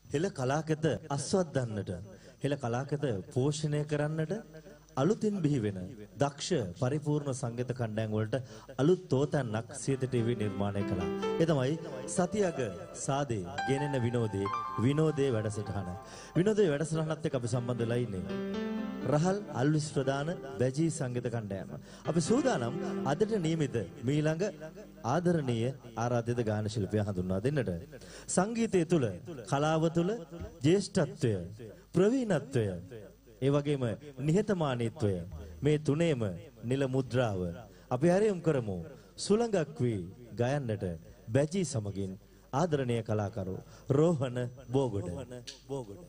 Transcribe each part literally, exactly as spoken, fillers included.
හෙළ කලාකෙත අස්වද්දන්නට හෙළ කලාකෙත පෝෂණය කරන්නට අලුතින් බිහි වෙන දක්ෂ පරිපූර්ණ සංගීත කණ්ඩායම් වලට අලුත් තෝතැන්නක් සියත ටීවී නිර්මාණය කළා. ඒ තමයි සතියක සාදේ ගෙනෙන විනෝදේ විනෝදේ වැඩසටහන. විනෝදේ වැඩසටහනත් එක්ක අපි සම්බන්ධ වෙලා ඉන්නේ. රහල් අල්විස් ප්‍රදාන බැජී සංගීත කණ්ඩායම. අපි සූදානම් අදට නියමිත මීළඟ ආදරණීය ආරාධිත ගාන ශිල්පියා හඳුන්වා දෙන්නට. සංගීතය තුල කලාව තුල ජ්‍යෙෂ්ඨත්වය ප්‍රවීණත්වය ඒ වගේම නිහතමානීත්වය මේ තුනේම නිල මුද්‍රාව අපි ආරයම් කරමු සුළඟක් වී ගයන්නට බැජී සමගින් ආදරණීය කලාකරු රෝහණ බෝගොඩ බෝගොඩ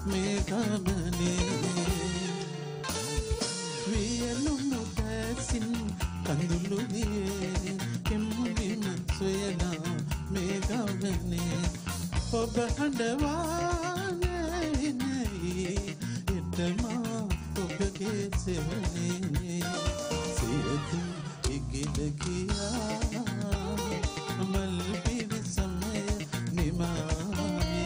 මේ ගමනේ වියලුණු දැසින් කඳුළු දිවේ කෙම්බිම සොයනා මේ ගමනේ ඔබ හඬවානේ නෙයි එතමා ඔබගේ සෙවනේ සියතු ඉගිල ගියා මල් පිරිසමය නිමානේ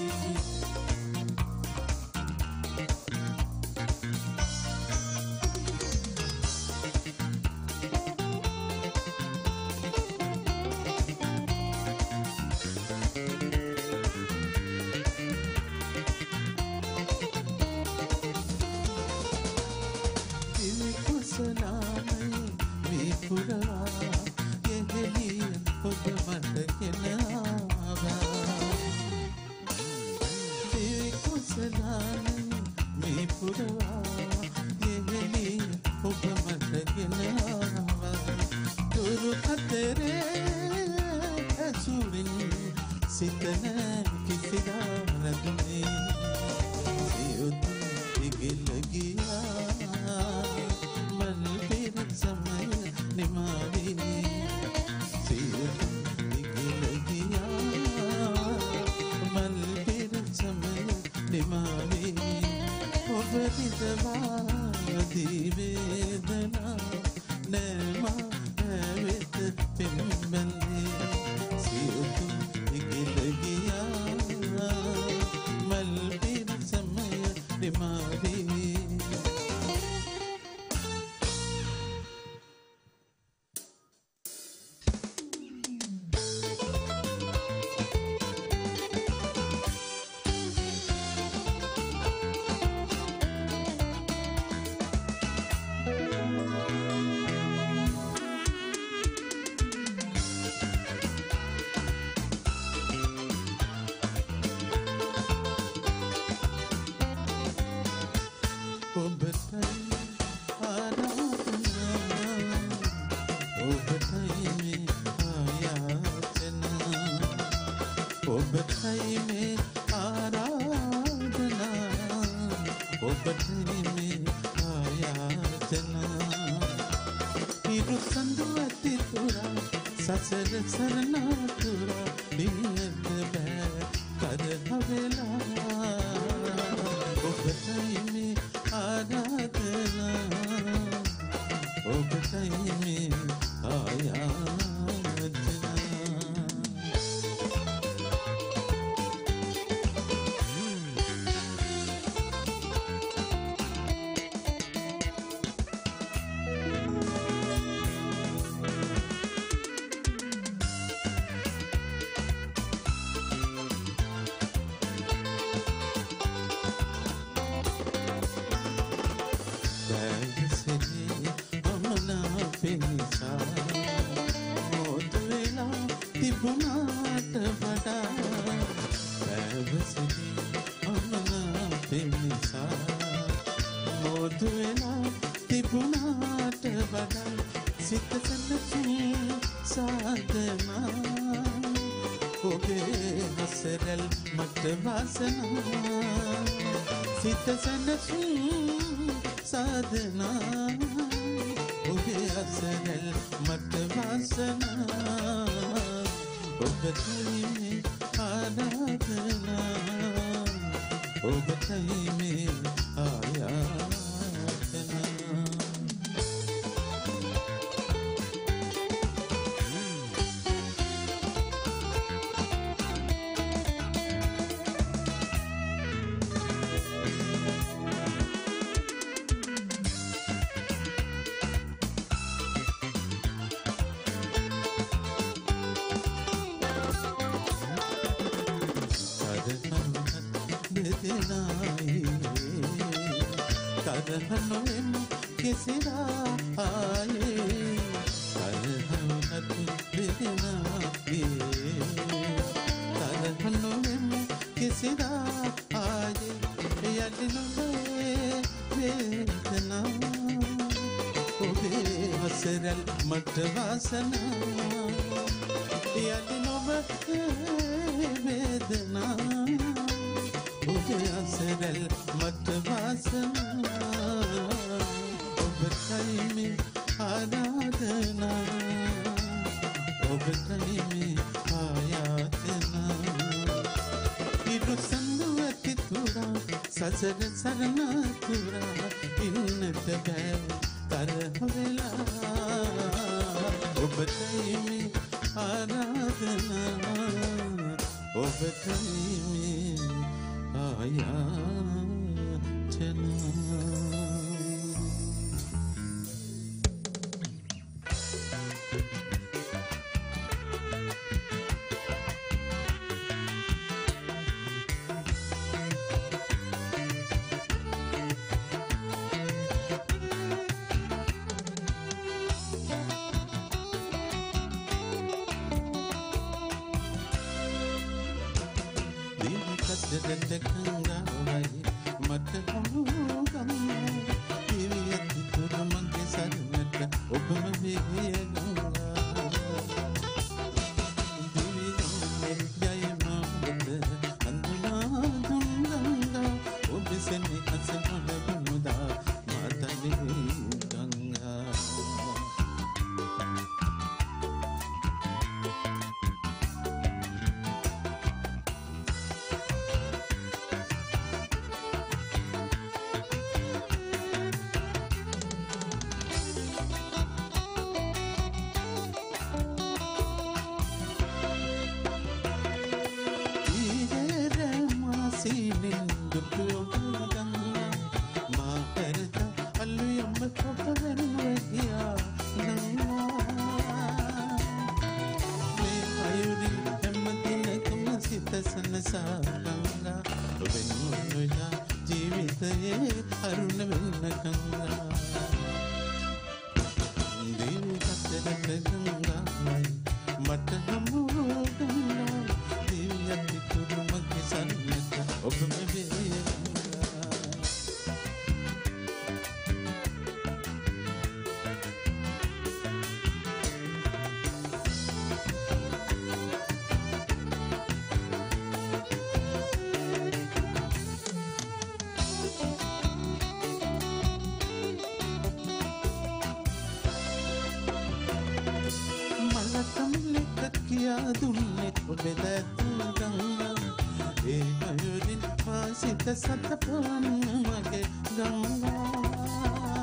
මට වාසනා යටි නොබ වේදනා ඔබ අසරල් මට වාසනා ඔබටයි මේ ආරාධනා ඔබටයි මේ ආයාතනා ඉරු සඳු ඇති තුරා සසර සරණ තුරා ඉන්නට බෑ තරහ වෙලා ඔබටයි මේ ආරාධනා ඔබටයි මේ ආයාචනා සතපන් මගේ ගංගා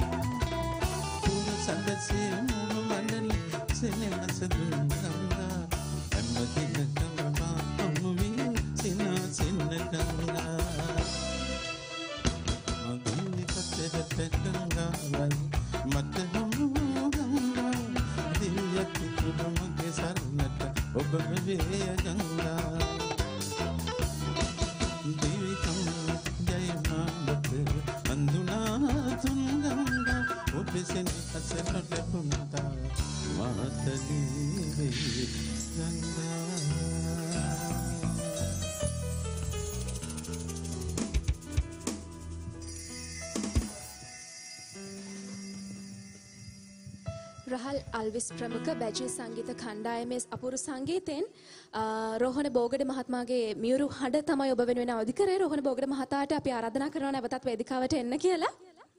පුර සඳසේ මුළු මණ්ඩල සෙනෙහස දුන් ගංගා හැම දිනකම මා අමුවී සිනා සින්න ගංගා මගේ කතරට ගංගාවයි මට හමු ගංගා දිව්‍යති තුඩු මගේ සරණට ඔබම වේ ගංගා රහල් අල්විස් ප්‍රමුඛ බැජී සංගීත කණ්ඩායමේ අපූර්ව සංගීතයෙන් රෝහණ බෝගඩ මහත්මයාගේ මියුරු හඬ තමයි ඔබ වෙනුවෙන් අවදි කරේ. රෝහණ බෝගඩ මහතාට අපි ආරාධනා කරනවා නැවතත් වේදිකාවට එන්න කියලා.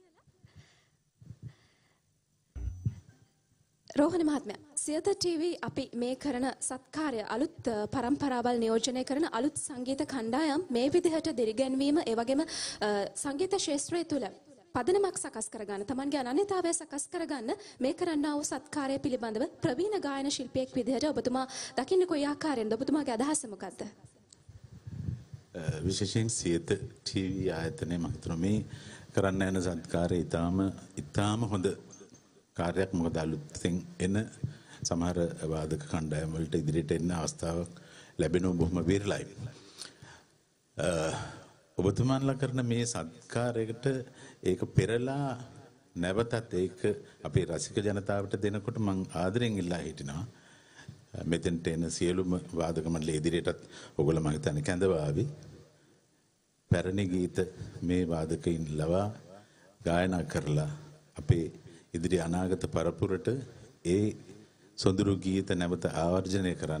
රෝහණ මහත්මයා, සියත ටීවී අපි මේ කරන සත්කාරය අලුත් පරම්පරාවල් නියෝජනය කරන අලුත් සංගීත කණ්ඩායම් මේ විදිහට දිරිගැන්වීම ඒ වගේම සංගීත ක්ෂේත්‍රය තුළ පදනමක් සකස් කරගන්න, තමන්ගේ අනන්‍යතාවය සකස් කරගන්න මේ කරන්නා වූ සත්කාරය පිළිබඳව ප්‍රවීණ ගායන ශිල්පියෙක් විදිහට ඔබතුමා දකින්න කොයි ආකාරයෙන්ද? ඔබතුමාගේ අදහස මොකද්ද? විශේෂයෙන් සියත ටීවී ආයතනයේ මම හිතනවා මේ කරන්න යන සත්කාරය ඊටාම ඊටාම හොඳ කාර්යයක්. මොකද අලුතෙන් එන සමහර වාදක කණ්ඩායම් වලට ඉදිරියට එන්න අවස්ථාවක් ලැබෙනවා බොහොම විරලයි. ඔබතුමාන්ලා කරන මේ සත්කාරයකට ඒක පෙරලා නැවතත් ඒක අපේ රසික ජනතාවට දෙනකොට මම ආදරෙන් ඉල්ලා හිටිනවා. මෙතෙන්ට එන සියලුම වාදක මණ්ඩල ඉදිරියටත් ඔයගොල්ලෝ මම හිතන්නේ කැඳවාවි. පැරණි ගීත මේ වාදකයින් ලවා ගායනා කරලා අපේ ඉදිරි අනාගත පරපුරට ඒ සොඳුරු ගීත නැවත ආවර්ජනය කරන්න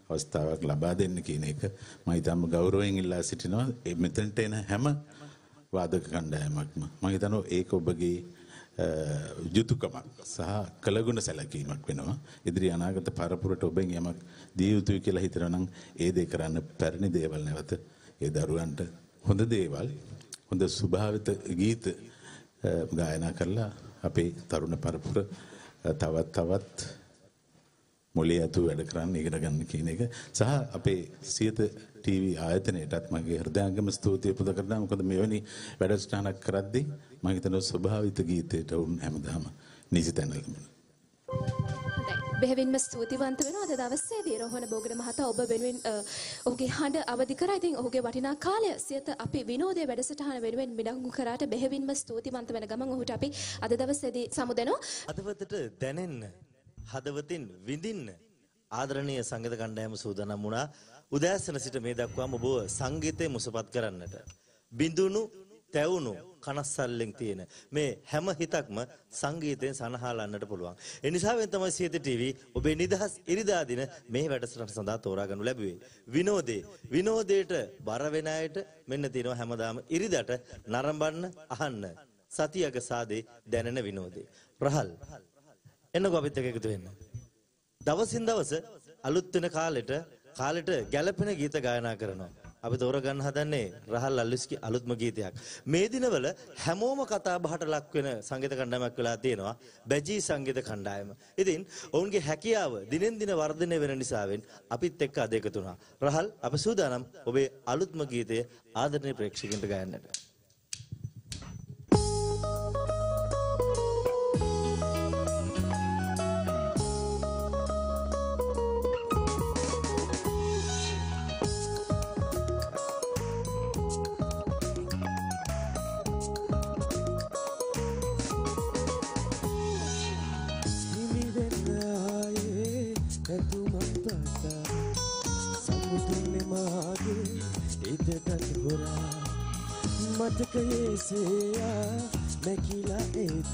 අවස්ථාවක් ලබා දෙන්න කියන එක මම ඊටම ගෞරවයෙන් ඉල්ලා සිටිනවා. මෙතනට එන හැම වාදක කණ්ඩායමක්ම මම හිතනවා ඒක ඔබගේ යුතුයකමක් සහ කළගුණ සැලකීමක් වෙනවා. ඉදිරි අනාගත පරපුරට ඔබෙන් යමක් දිය යුතුයි කියලා හිතනවා නම් ඒ දේ කරන්න පැරණි දේවල් නැවත ඒ දරුවන්ට හොඳ දේවල් හොඳ ස්වභාවිත ගීත ගායනා කරලා අපේ තරුණ පරපුර තවත් තවත් මොළේ අතු වැඩ කරන්න ඉගෙන ගන්න කියන එක සහ අපේ සියත ටීවී ආයතනයටත් මගේ හෘදයාංගම ස්තුතිය පුද කරනවා. මොකද මෙවැනි වැඩසටහනක් කරද්දී මම හිතනවා ස්වභාවිත ගීතයට වුන් හැමදාම නිසිතැන ලැබුණා. බෙහෙවින්ම ස්තුතිවන්ත වෙනවා. අද දවසේදී රෝහණ බෝගඩ මහතා ඔබ වෙනුවෙන් ඔහුගේ හඬ අවදි කරා. ඉතින් ඔහුගේ වටිනා කාලය සියත අපි විනෝදයේ වැඩසටහන වෙනුවෙන් මිඩංගු කරාට බෙහෙවින්ම ස්තුතිවන්ත වෙන ගමන් ඔහුට අපි අද දවසේදී සමුදෙනවා. හදවතට දැනෙන්න, හදවතින් විඳින්න ආදරණීය සංගීත කණ්ඩායම සූදානම් වුණා. උදෑසන සිට මේ දක්වාම ඔබ සංගීතය මුසපත් කරන්නට. බිඳුණු, තැවුණු කනස්සල්ලෙන් තියෙන මේ හැම හිතක්ම සංගීතයෙන් සනහලන්නට පුළුවන්. ඒ නිසාවෙන් තමයි සියත ටීවී ඔබේ නිදහස් ඉරිදා දින මේ වැඩසටහන සඳහා තෝරා ගන්නු ලැබුවේ. විනෝදේ විනෝදයට බර වෙන අයට මෙන්න තියෙනවා හැමදාම ඉරිදට නරඹන්න අහන්න සතියක සාදේ දැනෙන විනෝදේ. රහල් එන්නකෝ අපිත් එක්ක එකතු වෙන්න. දවසින් දවස අලුත් වෙන කාලෙට කාලෙට ගැළපෙන ගීත ගායනා කරනවා. අපි තෝරගන්න හදන්නේ රහල් අල්විස්ගේ අලුත්ම ගීතයක්. මේ දිනවල හැමෝම කතා බහට ලක් වෙන සංගීත කණ්ඩායමක් වෙලා තියෙනවා බැජී සංගීත කණ්ඩායම. ඉතින් ඔවුන්ගේ හැකියාව දිනෙන් දින වර්ධනය වෙන නිසාවෙන් අපිත් එක්ක අද එකතු වුණා. රහල් අප සූදානම් ඔබේ අලුත්ම ගීතය ආදරණීය ප්‍රේක්ෂකයන්ට ගායන්නට. මතකයේ සේයා නැකිලා ඒද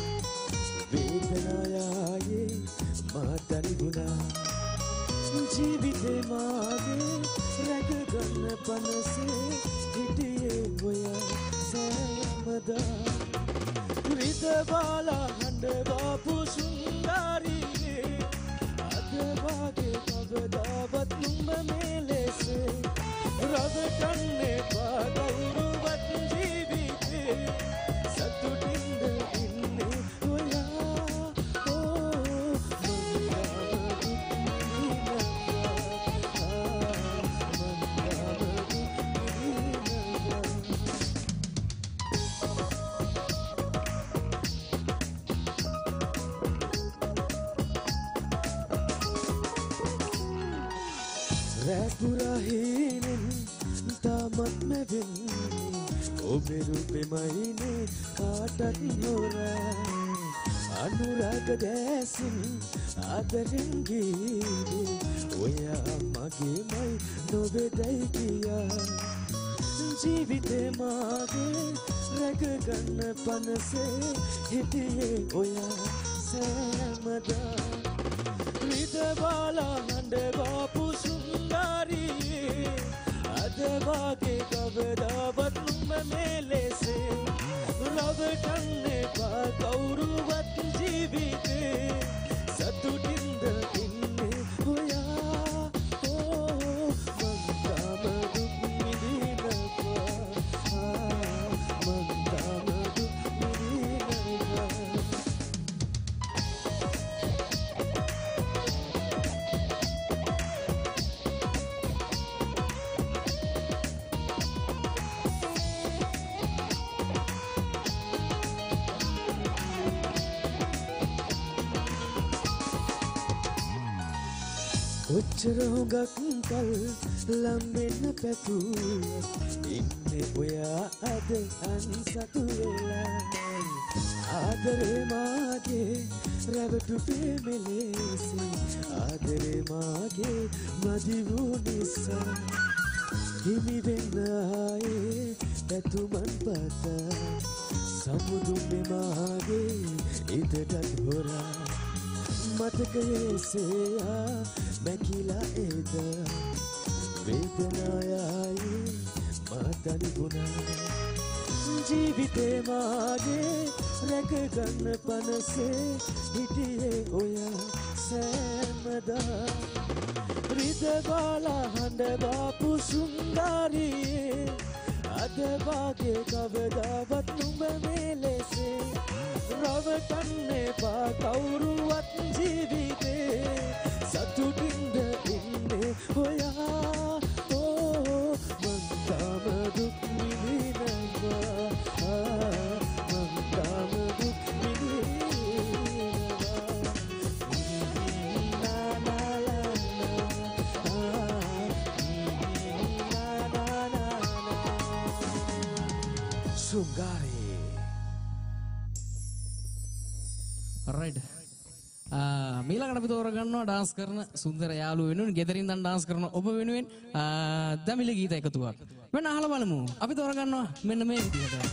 වේදනායයේ මා දනිගුණා ජීවිතේ මාගේ රැකගන්න පනසේ හිටියේ ඔය සෑමදා රිද බාලා හඬවාපු සුන්දරියේ අද වාගේ කවදාවත් නුඹ මේ ලෙසේ රවටන්නේ පාදවුරුවත් ජීවිතේ සතුටින්ද ඉන්නේ ඔයා ඕ රැපුරහිනෙන් තාමත් මැවෙන්නේ ඔබේ රූපෙමයිනේ කාටත් නොරෑ අනුරාග දැසින් ආදරෙන් ගීනේ ඔයා මගේමයි නොවේදයි කියා ජීවිතේ මාගේ රැකගන්න පනසේ හිටියේ ඔයා සෑමදා රිද බාලා හඬවාපු සුන්දරියේ අද වාගේ කවදාවත් නුඹ මේ ලෙසේ රවටන්නේ පා කවුරුවත් ජීවිතේ සතුටින්ද ඉන්නේ ඔයා ඕ මං තාම දුක් විඳිනවා මං තාම දුක් විඳිනවා ඔච්චර හුඟක් කල් ලම්බෙන්න පැතුව ඉන්නේ ඔයා අද අන්සතු වෙලා ආදරේ මාගේ රැවටු පෙමෙලෙසි ආදරේ මාගේ මදි වූ නිසා හිමි වෙන්න ආයේ පැතුමන් පතා සමුදුනේ මාගේ ඉදටත් හොරා මතකයේ සේයා මැකිලා ඒද වේදනායයි මාතලි ගුණා ජීවිතේ මාගේ රැකගන්න පනසේ හිටියේ ඔය සෑමදා රිදවාලා හඬ බාපු සුන්දරියේ අද වාගේ කවදාවත් නුඹ මේ ලෙසේ රවටන්න එපා කවුරුවත් ජීවිතේ සතුටින්ද ඉන්නේ ඔයා ඕ මං තාම දුක් විඳිනවා මං තාම දුක් right. මීළඟට අපි තෝරගන්නවා ඩාන්ස් කරන සුන්දර යාළුවෝ වෙනුවෙන් ගෙදරින් දැන් ඩාන්ස් කරන ඔබ වෙනුවෙන් දමිළ ගීත එකතුවක්. මෙන්න අහලා බලමු. අපි තෝරගන්නවා මෙන්න මේ විදිහට.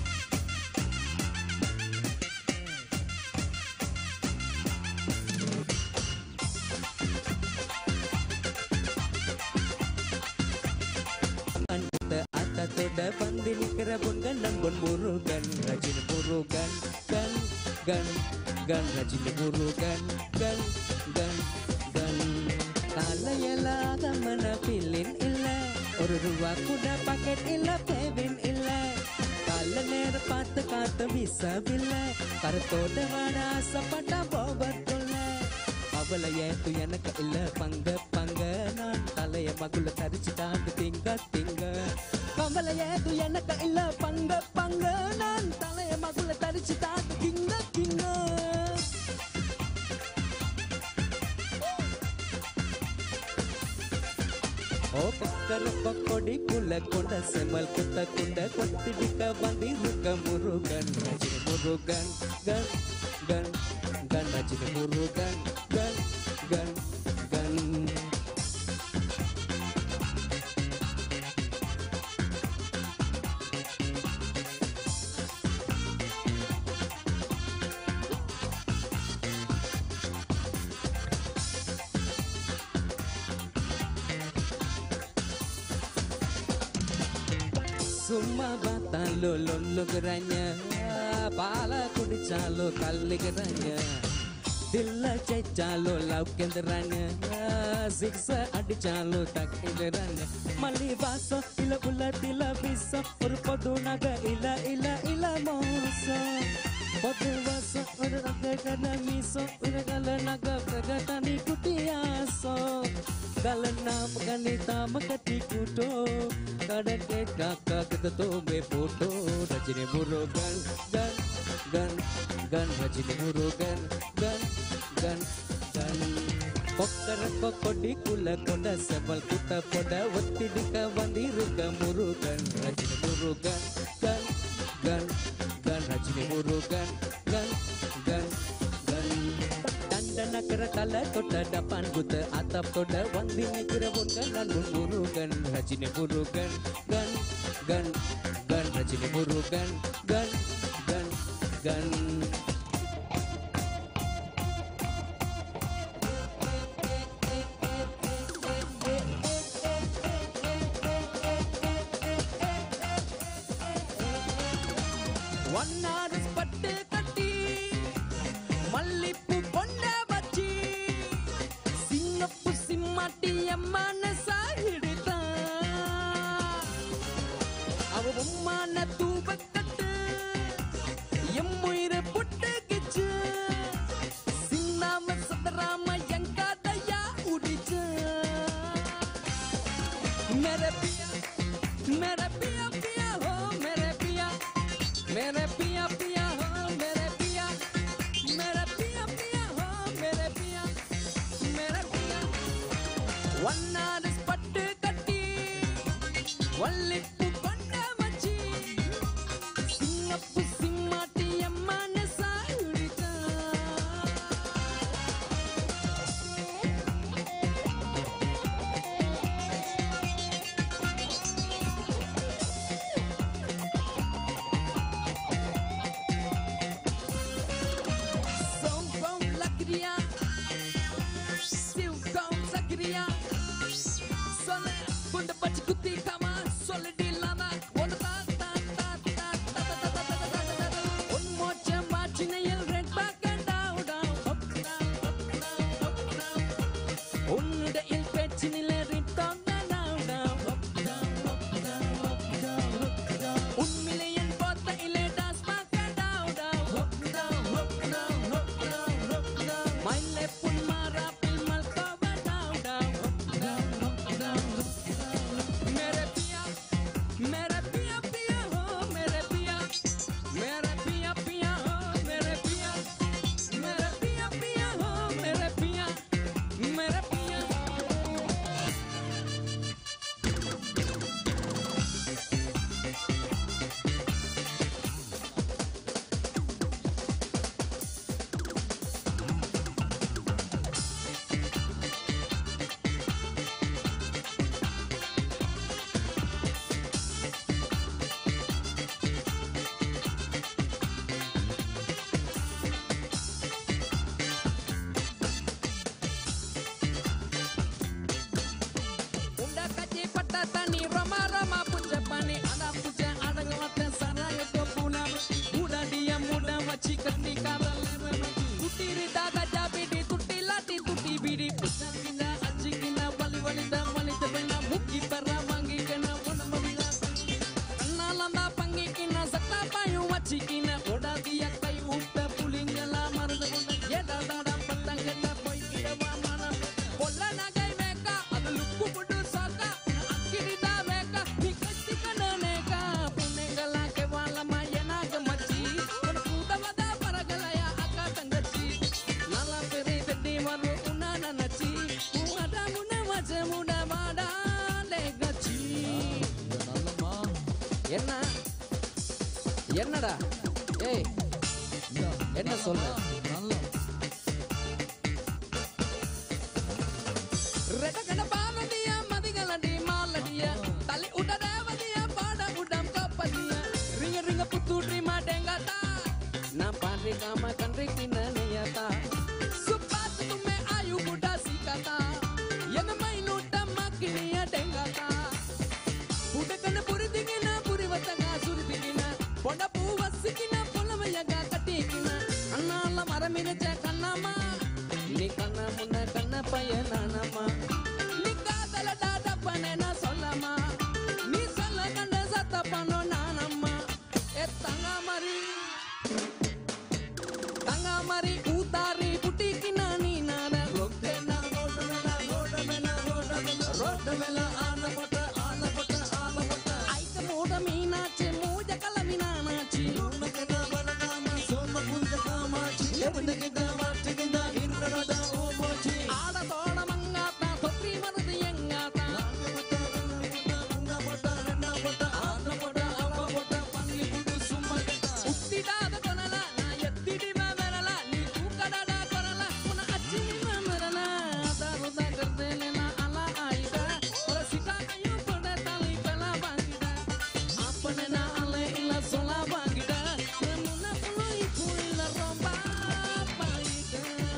Toda pandini kerabun gandang bon burugan rajin burugan gan gan gan rajin burugan gan gan gan kalayala gamana pilin illa oru ruwa kuda paket illa pevin illa kalaner pat kata bisa billa kartoda vada sapata bobatula avala yetu yanaka illa panga panga nan kalaya magula tarichita tinga tinga கமலையேது எனக்கு இல்ல பங்க பங்க நான் தலைய மகுல தரிச்சுட்டா கிங்க கிங்க ஓ பக்கர பக்கொடி குல கொண்ட செமல் குத்த குண்ட கொத்திடிக்க வந்தி ருக்க முருகன் ரஜினி முருகன் கன் கன் கன் ரஜினி முருகன் கன் கன் கன் Summa batalo lolo geranya pala kudicalo kali geranya dilla cecalo lauk kenderanya siksa adicalo tak kenderanya mali vaso ila ula tila bisa urpodu naga ila ila ila moso podu vaso uraga kana miso uragala naga kagatani kutiaso galana maganita makati kuto kadake kaka kita to me foto rajine murugan gan gan gan rajine murugan gan gan gan pokkar pokkodi kula konda sebal kuta poda wattidika vandiruga murugan rajine murugan gan gan gan rajine murugan gan gan gan dandana kara kala toda dapan buta atap toda wandini kirabun kanan murugan rajine murugan gan gan gan rajine murugan gan gan gan வண்ணாடு பட்டு கட்டி மல்லிப்பூ கொண்ட வச்சி சிங்கப்பு சிம்மாட்டி அம்மான சாகிடுதான் அவ உம்மான தூபக்கட்டு எம்முயிர புட்டு கிச்சு சின்னாம சதராம எங்காதையா உடிச்சு மேரே பியா மேரே பியா பியா ஹோ மேரே பியா मेरे पिया पिया हो मेरे पिया मेरे पिया पिया हो मेरे पिया मेरे पिया वन्नाड पट्टु कट्टी वल्लिप्पु कोंड मच्ची सिंगप्पु सिम्माटी अम्मान सायुडिता payu wachikina oda diya kai uppe pulingala marda konda yeda dada patangeta poi kidawa mana kolla nagai meka adu lukku budu saka akirida meka nikatti kananeka punengala ke wala mayana gamachi kon kudawada paragala ya akatangachi lala pere tedi maru unana nachi uada muna waje muna mada legachi என்ன என்னடா ஏய் என்ன சொல்ற ரெடகன பாவதியா மதிகளடி மாலடியா தலை உடரவதியா பாட உடம் கப்பதியா ரிங்க ரிங்க புத்துட்ரி மாட்டேங்கடா நான் பாண்டி காம கண்ட்ரி கிண்ணனையதா சுப்பாத்து துமே ஆயு புடா சிக்கதா என்ன மைனூட்ட மக்கினியா டெங்கதா உடகன புரிதிகினா புரிவத்தங்க சுரிதிகினா பொண்ட பூவசிக்கினா பொலமையக கட்டிக்கினா அண்ணால மரமினச்ச கண்ணம்மா நீ கண்ண முன்ன கண்ண பையனானம்மா நீ காதல டாடா பண்ணேனா சொல்லம்மா நீ சொல்ல கண்ட சத்த பண்ணோ நானம்மா ஏ தங்க மரி தங்க மரி ஊதாரி புட்டிக்கினா நீ நான ரொட்டேனா ரோட்டமெனா ரோட்டமெனா ரோட்டமெனா ரோட்டமெனா ஆன பட்ட ஆன பட்ட ஆன பட்ட ஐக்க மோட மீனாச்சி மூஜ கலமினானாச்சி உனக்கென வனகாம சோம புந்த காமாச்சி எவனக்கென வாட்டுகின இருநட ஓமோச்சி ஆட தோட மங்காத்த தொப்பி மருது எங்காத்த உங்க பட்ட ரெண்டா பட்ட ஆன பட்ட அவ பட்ட பங்கி புடு சும்மா உத்திடாத கொனல நான் எத்திடி மேமரல நீ தூக்கடட கொரல உன அச்சி மேமரல அதருத கர்தேலனா அலா ஆயிட ஒரு சிகாகையு பட தலை பல பாங்கிட அப்பனே நான் அலை இல்ல சொல்ல பாங்கிட முன்ன புலி புல்ல ரொம்ப பாயிட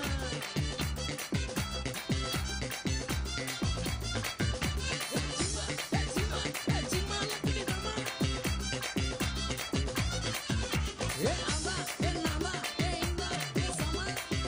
ஏ அம்மா ஏ நாமா ஏ இந்த ஏ சமா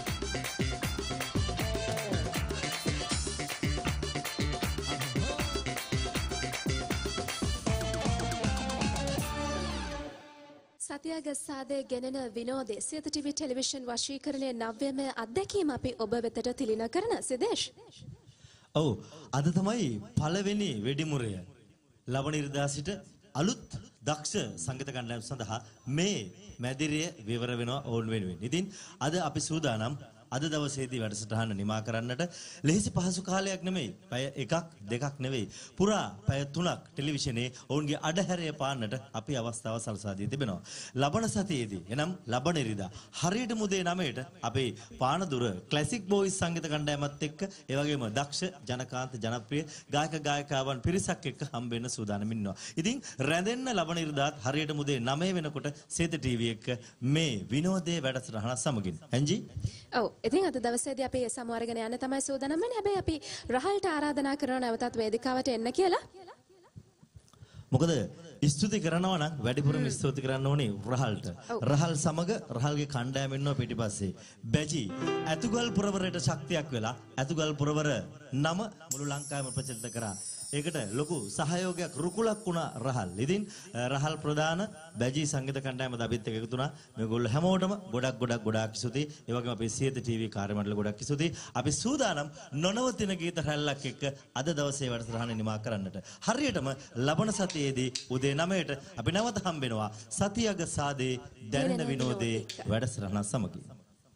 සතියගස්සාදේ ගෙනෙන විනෝදේ සියත ටිවි ටෙලිවිෂන් වශීකරණයේ නව්‍යමය අත්දැකීම අපි ඔබ වෙතට තිලින කරන සිදේශ්. ඔව් අද තමයි පළවෙනි වෙඩිමුරය. ලබන ඉරිදා සිට අලුත් දක්ෂ සංගීත කණ්ඩායම් සඳහා මේ මැදිරිය විවර වෙනවා ඕන් වෙනුවෙන්. ඉතින් අද අපි සූදානම් අද දවසේදී වැඩසටහන නිමා කරන්නට ලෙහිසි පහසු කාලයක් නෙමෙයි. පැය එකක් දෙකක් නෙවෙයි. පුරා පැය තුනක් ටෙලිවිෂනේ ඔවුන්ගේ අඩහැරය පාන්නට අපි අවස්ථාව සලසා දී තිබෙනවා. ලබන සතියේදී එනම් ලබන ඉරිදා හරියට මුදේ නවයට අපේ පානදුර ක්ලාසික් බෝයිස් සංගීත කණ්ඩායමත් එක්ක ඒ වගේම දක්ෂ ජනකාන්ත ජනප්‍රිය ගායක ගායිකාවන් පිරිසක් එක්ක හම්බ වෙන්න සූදානම් ඉන්නවා. ඉතින් රැඳෙන්න ලබන ඉරිදාත් හරියට මුදේ නවය වෙනකොට සේත ටීවී එක මේ විනෝදයේ වැඩසටහන සමගින්. ඇන්ජි ඔව් ඉතින් අද දවසේදී අපි සමු අරගෙන යන්න තමයි සූදානම් වෙන්නේ. හැබැයි අපි රහල්ට ආරාධනා කරනවා නැවතත් වේදිකාවට එන්න කියලා. මොකද ස්තුති කරනවා නම් වැඩිපුරම ස්තුති කරන්න ඕනේ රහල්ට. රහල් සමග රහල්ගේ කණ්ඩායම ඉන්නවා පිටිපස්සේ. බැජි ඇතුගල් පුරවරයට ශක්තියක් වෙලා ඇතුගල් පුරවර නම මුළු ලංකාවෙම ප්‍රචලිත කරා. ඒකට ලොකු සහයෝගයක් රුකුලක් වුණා රහල්. ඉතින් රහල් ප්‍රධාන බැජි සංගීත කණ්ඩායම දබිත් එක්ක එකතු වුණා. මේගොල්ලෝ හැමෝටම ගොඩක් ගොඩක් ගොඩක් ස්තුතියි. ඒ වගේම අපේ සියත ටීවී කාර්ය මණ්ඩල ගොඩක් ස්තුතියි. අපි සූදානම් නොනවතින ගීත රැල්ලක් එක්ක අද දවසේ වැඩසටහන නිමා කරන්නට. හරියටම ලබන සතියේදී උදේ නවයට අපි නැවත හම්බ වෙනවා. සතියක සාදේ දැනෙන විනෝදේ වැඩසටහන සමගින්.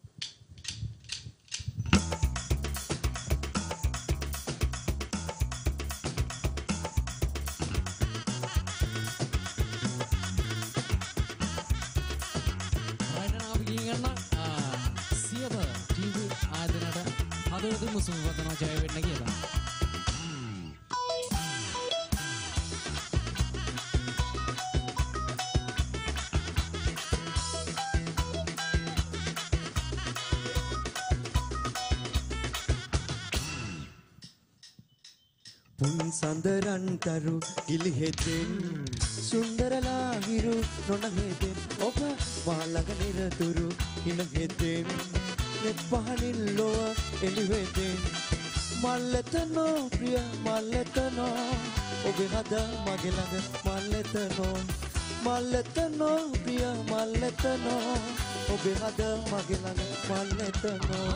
හදවතින්ම සුබ පතනවා ජය වෙන්න කියලා. පුන් සඳරන්තරු ඉලිහෙතෙන් සුන්දරලා හිරු නොනහෙතෙන් ඔබ මාළඟ නිරතුරු හිනහෙතෙන් නෙත් පහනින් ලොව එළිවෙතෙන් මල්ලතනෝ ප්‍රිය මල්ලතනෝ ඔබ හද මගේ ළඟ මල්ලතනෝ මල්ලතනෝ ප්‍රිය මල්ලතනෝ ඔබේ හද මගේ ළඟ මල්ලතනෝ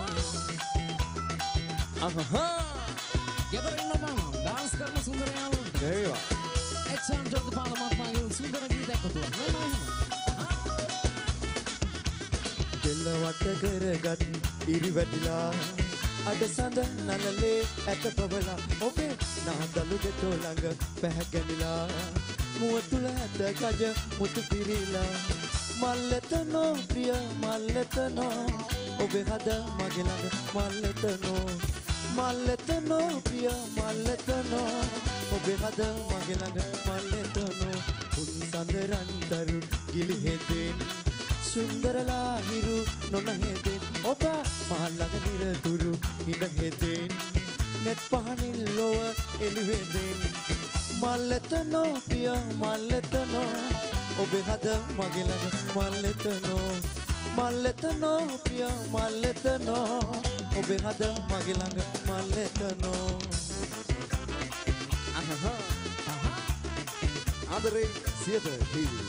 අහහා ගෙදරින් මම ඩාන්ස් කරන සුන්දරයාව ඒවා එක්සම් ජොත් පාලමත් මාගේ සුන්දර ගීතයක් කොටුවා නෑ දෙල්ල වට කරගත් ඉරි වැටිලා අඩ සඳ නලලේ ඇත පවලා ඔබේ නාදලු දෙතෝ ළඟ පැහැගැනිලා මුව තුල ඇත ගජ මුතු පිරීලා මල්ලතනෝ ප්‍රිය මල්ලතනෝ ඔබේ හද මගේ ළඟ මල්ලතනෝ මල්ලතනෝ ප්‍රිය මල්ලතනෝ ඔබේ හද මගේ ළඟ මල්ලතනෝ උන් සඳරන්තරු ගිලිහෙදෙන් සුන්දරලා හිරු නොනහෙදෙන් ඔබ මහල්ලඟ නිරතුරු ඉඳ හෙදෙන් net පහනින් ලොව එළිවෙදෙන් මල්ලතනෝ ප්‍රිය මල්ලතනෝ ඔබේ හද මගේ ළඟ මල්ලතනෝ මල්ලතනෝ ප්‍රිය මල්ලතනෝ ඔබේ හද මගේ ළඟ මල්ලතනෝ අහහා අහා ආදරේ සියත ටීවී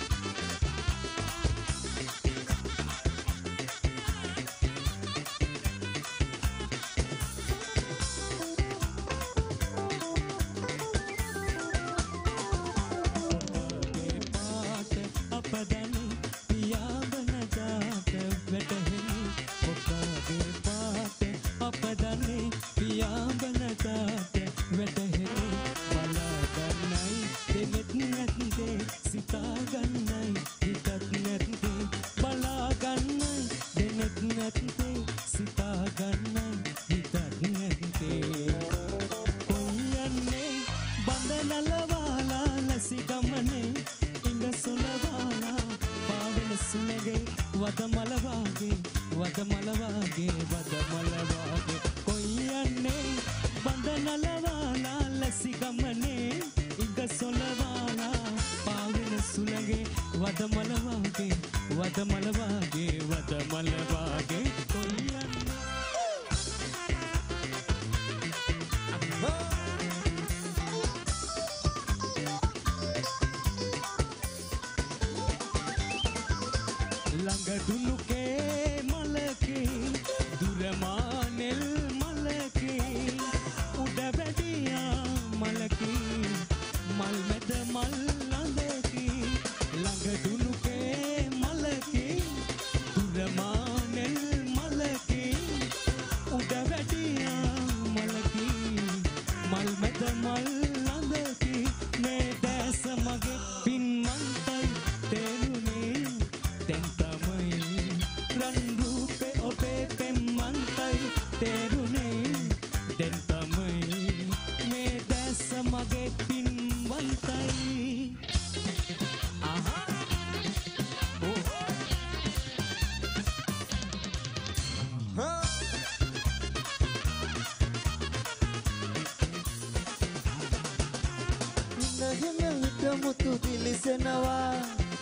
මුතු දිලිසෙනවා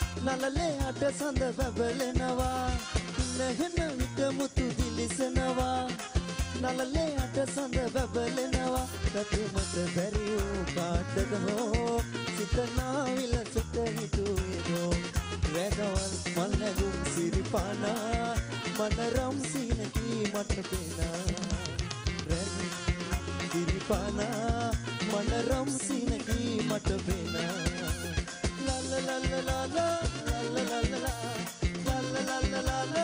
නලලේ අට සඳ බබලෙනවා නැහෙන විට මුතු දිලිසෙනවා නලලේ අට සඳ බබලෙනවා රතුමත බැරි වූ කාටද හෝ සිතනා විලසට හිතුවේනෝ රැගවල් මල් නැගුම් සිරිපානා මනරම් සීනකී මට පේනා රැගුම් සිරිපානා මනරම් සීනකී මට පේනා la la la la la la la la la la la la la la la la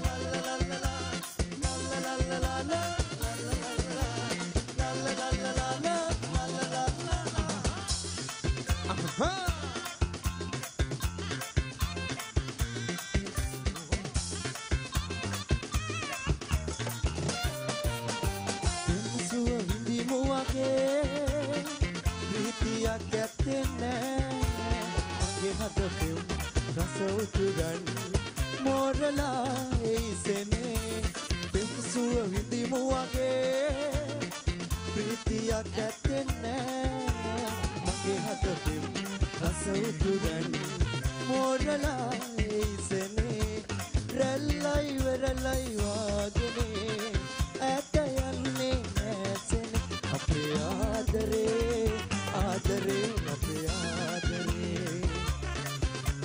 රස උතුරන් මෝරලා එයිසෙනේ පෙම්සුව විඳිමු වගේ ප්‍රීතියක් ඇත්තෙන්නේ මගේ හදපෙම් රස උතුරන් මෝරලා එයිසෙනේ රැල්ලයි වෙරළයි වාගනේ ඇත යන්නේ නැසෙනේ අපේ ආදරේ ආදරේ අපේ ආදරේ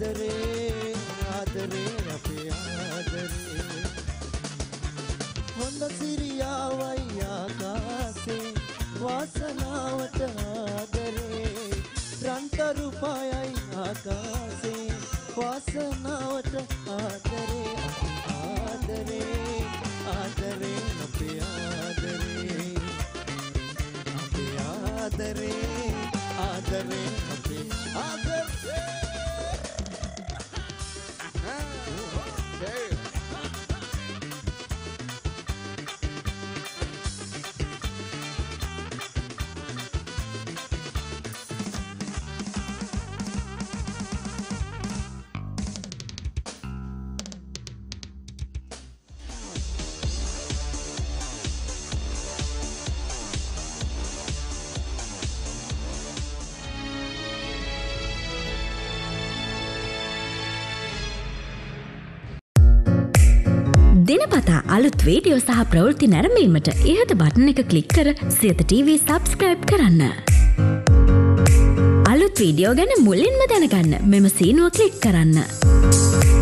ආදරේ ආදරේ අපේ ආදරේ හොඳ සිරියාවයි ආකාසේ වාසනාවට ආදරේ රන්තරු පායයි ආකාසේ වාසනාවට ආදරේ ආදරේ ආදරේ අපේ ආදරේ අපේ ආදරේ ආදරේ අපේ ආදරේ දිනපතා අලුත් වීඩියෝ සහ ප්‍රවෘත්ති නැරඹීමට ඉහත බටන් එක ක්ලික් කර සියත ටීවී සබ්ස්ක්‍රයිබ් කරන්න. අලුත් වීඩියෝ ගැන මුලින්ම දැනගන්න මෙම සීනුව ක්ලික් කරන්න.